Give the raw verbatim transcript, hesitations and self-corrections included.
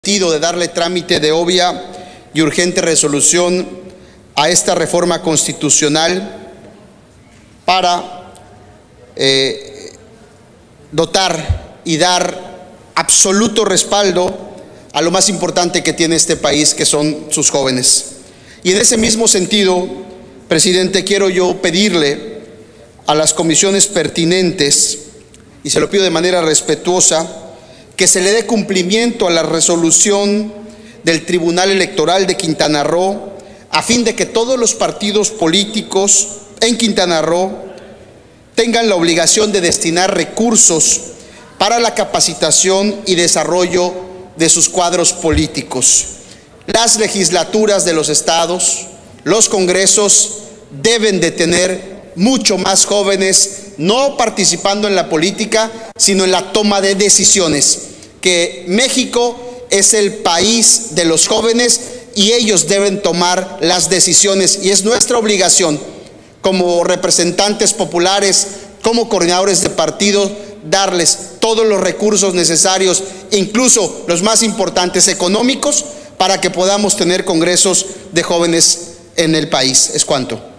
De darle trámite de obvia y urgente resolución a esta reforma constitucional para eh, dotar y dar absoluto respaldo a lo más importante que tiene este país, que son sus jóvenes. Y en ese mismo sentido, presidente, quiero yo pedirle a las comisiones pertinentes, y se lo pido de manera respetuosa, que se le dé cumplimiento a la resolución del Tribunal Electoral de Quintana Roo, a fin de que todos los partidos políticos en Quintana Roo tengan la obligación de destinar recursos para la capacitación y desarrollo de sus cuadros políticos. Las legislaturas de los estados, los congresos deben de tener mucho más jóvenes, no participando en la política, sino en la toma de decisiones, que México es el país de los jóvenes y ellos deben tomar las decisiones, y es nuestra obligación como representantes populares, como coordinadores de partidos, darles todos los recursos necesarios, incluso los más importantes económicos, para que podamos tener congresos de jóvenes en el país. Es cuanto.